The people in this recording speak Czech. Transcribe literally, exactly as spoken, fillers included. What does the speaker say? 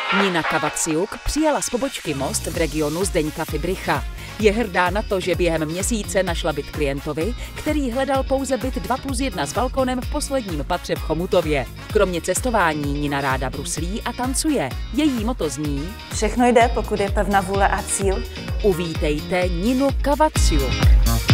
Nina Kavaciuk přijela z pobočky Most v regionu Zdeňka Fibrycha. Je hrdá na to, že během měsíce našla byt klientovi, který hledal pouze byt dva plus jedna s balkonem v posledním patře v Chomutově. Kromě cestování Nina ráda bruslí a tancuje. Její motto zní: Všechno jde, pokud je pevná vůle a cíl. Uvítejte Ninu Kavaciuk.